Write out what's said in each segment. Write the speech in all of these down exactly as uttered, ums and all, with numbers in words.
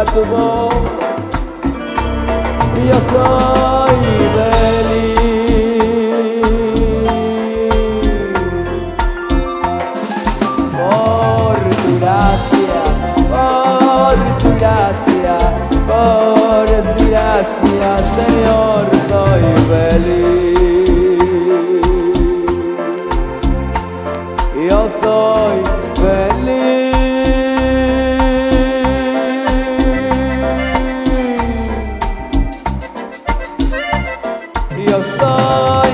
a tu voz. Y yo soy feliz por tu gracia, por tu gracia, por tu gracia, Señor, soy feliz. Yo soy feliz. Yo soy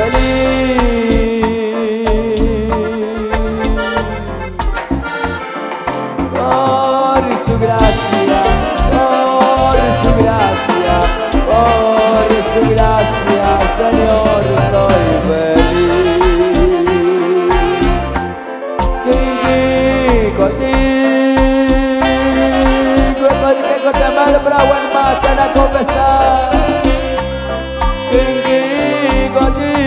feliz por su gracia, por su gracia, por su gracia, Señor, soy feliz. Contigo, contigo, contigo te mal bravo en matan a confesar. Contigo,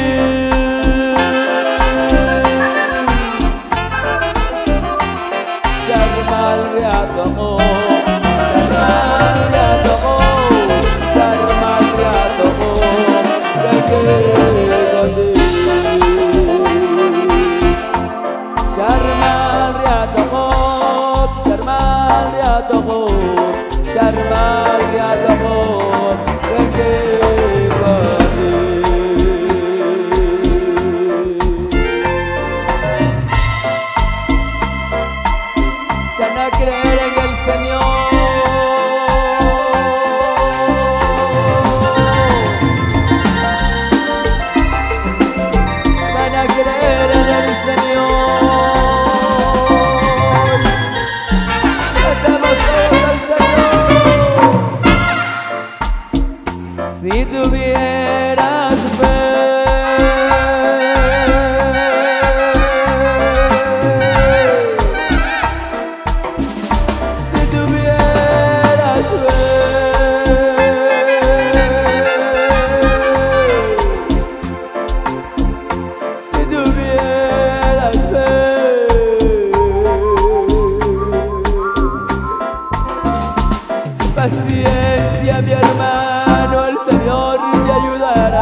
Charmal a tu amor, Charmal a tu amor, Charmal a tu amor, Charmal a tu amor, Charmal a tu amor, Charmal a tu amor, ya no creer en el Señor, van a creer en el Señor, estamos todos al Señor. Si tuvieras fe, paciencia, mi hermano, el Señor te ayudará.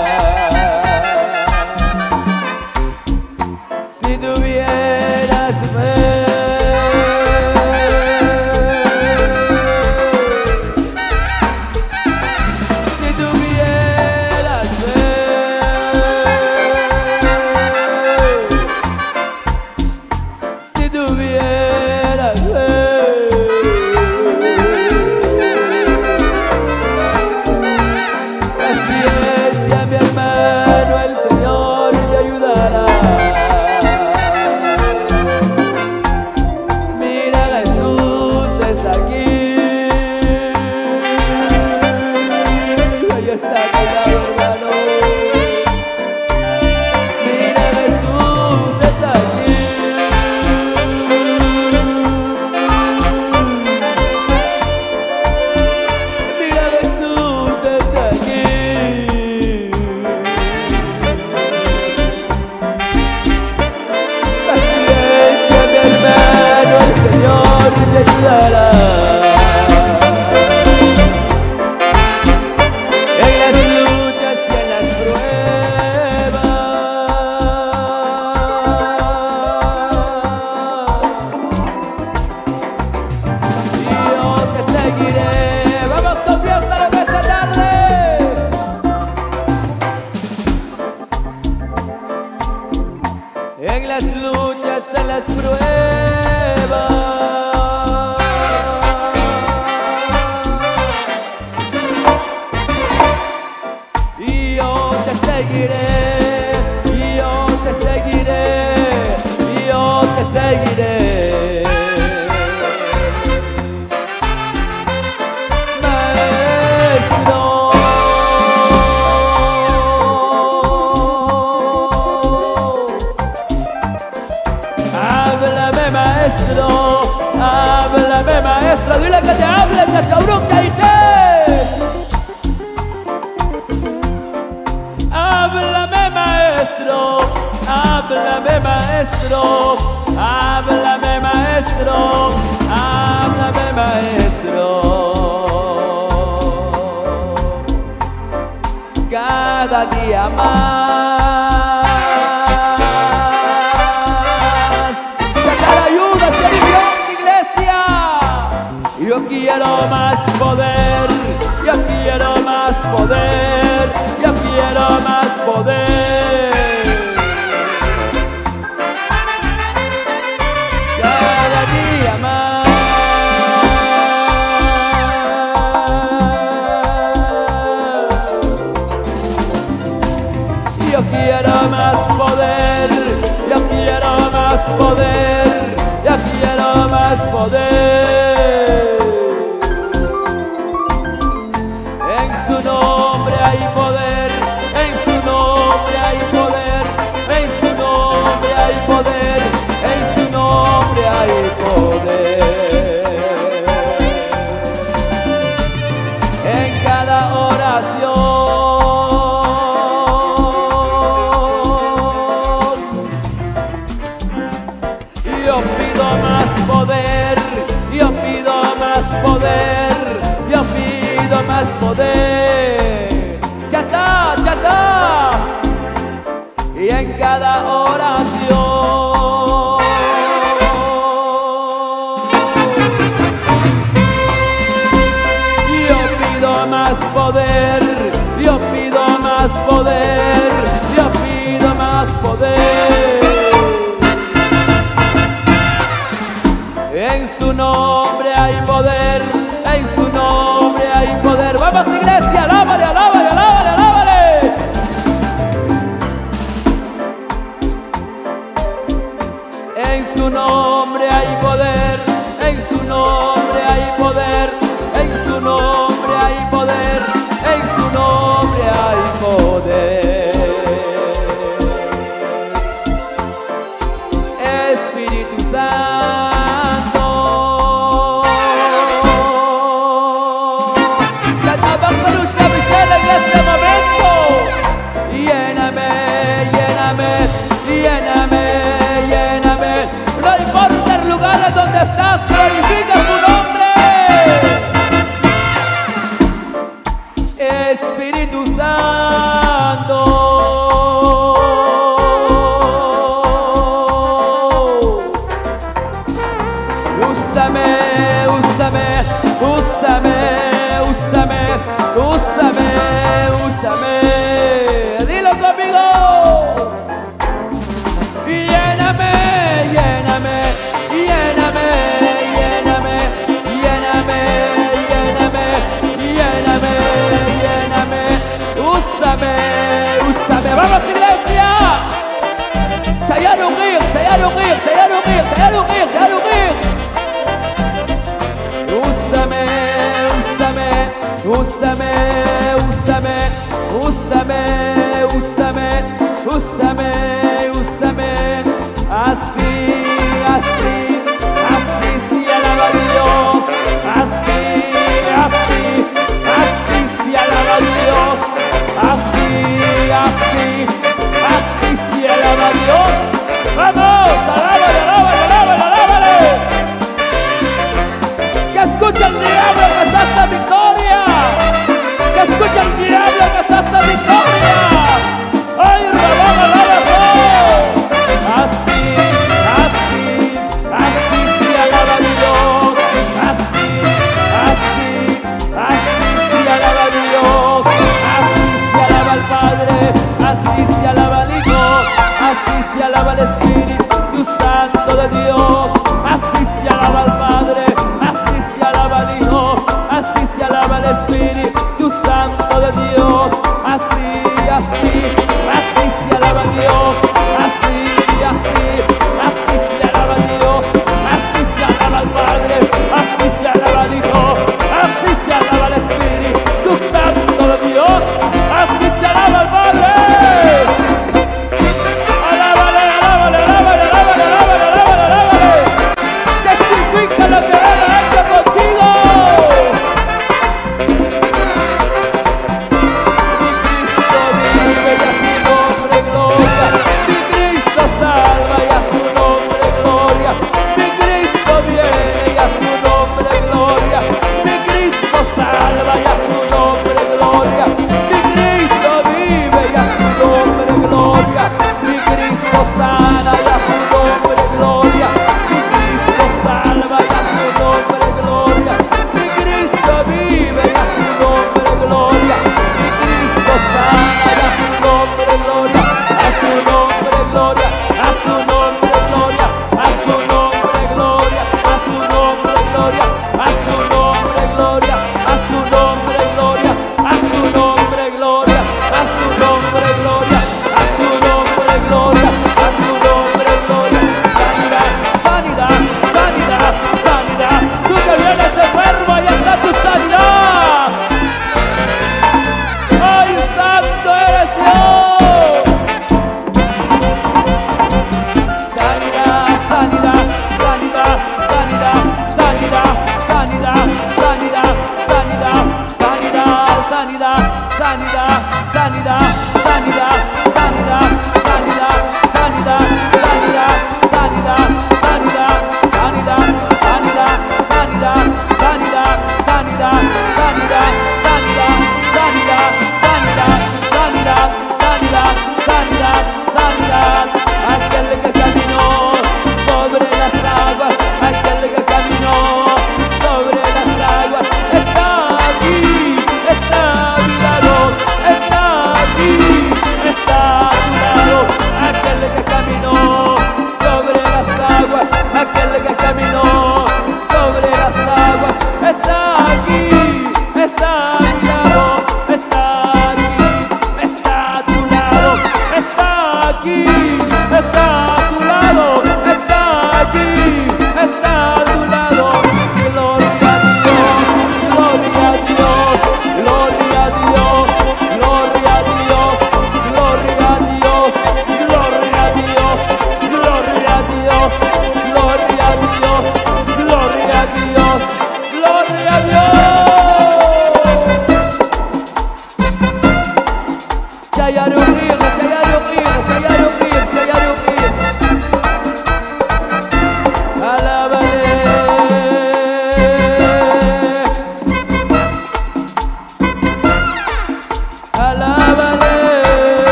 Si tuvieras fe, si tuvieras fe, si tuvieras fe. Mi hermano, el Señor te ayudará. Mira, Jesús está aquí. Ahí está tu lado, hermano. Mira, Jesús está aquí. Mira, Jesús está aquí. Señor te ayudará en las luchas y en las pruebas. Y yo te seguiré. Vamos con Dios a la mesa tarde. En las luchas, en las pruebas. Y yo te seguiré, y yo te seguiré, y yo te seguiré. Maestro, háblame, maestro, háblame, maestro, dile que te hable, que se abruque y se. Háblame, maestro, háblame, maestro, háblame, maestro. maestro, háblame maestro. Cada día más. Sacar ayuda, quiero Dios, iglesia. Yo quiero más poder, yo quiero más poder, yo quiero más poder. Cada día más. Yo quiero más poder, yo quiero más poder, yo quiero más poder. En su nombre hay poder, en su nombre hay poder, en su nombre hay poder, en su nombre hay poder. En cada oración yo pido más poder, yo pido más poder, yo pido más poder. Ya está, ya está. Y en cada oración yo pido más poder, yo pido más poder, yo pido más poder. En su nombre hay poder, en su nombre hay poder. Vamos, iglesia, alábale, alábale, alábale, alábale. En su nombre hay poder, en su nombre hay poder, en su nombre hay poder, en su nombre hay poder. Espíritu Santo, en este momento, lléname, lléname, lléname, lléname. No importa el lugar donde estás, glorifica su nombre. Espíritu Santo, úsame, úsame, úsame, úsame, úsame, úsame. Dilo conmigo. Lléname, lléname, lléname, lléname, lléname, lléname, lléname, lléname. Úsame, úsame. Vamos, iglesia. Chayar un río, chayar un río, chayar un río, chayar un río, chayar un río. Úsame, úsame, úsame, úsame, úsame, úsame, úsame, úsame, así.